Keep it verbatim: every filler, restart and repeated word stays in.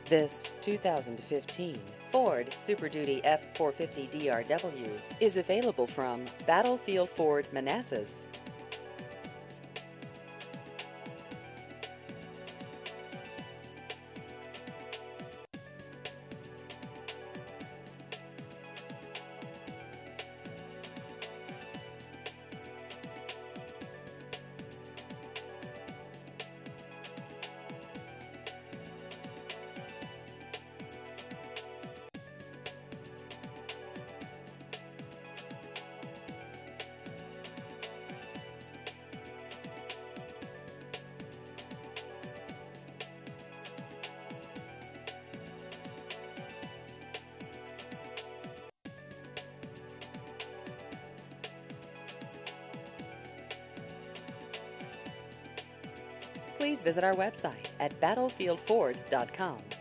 This two thousand fifteen Ford Super Duty F four fifty D R W is available from Battlefield Ford Manassas. Please visit our website at battlefield ford dot com.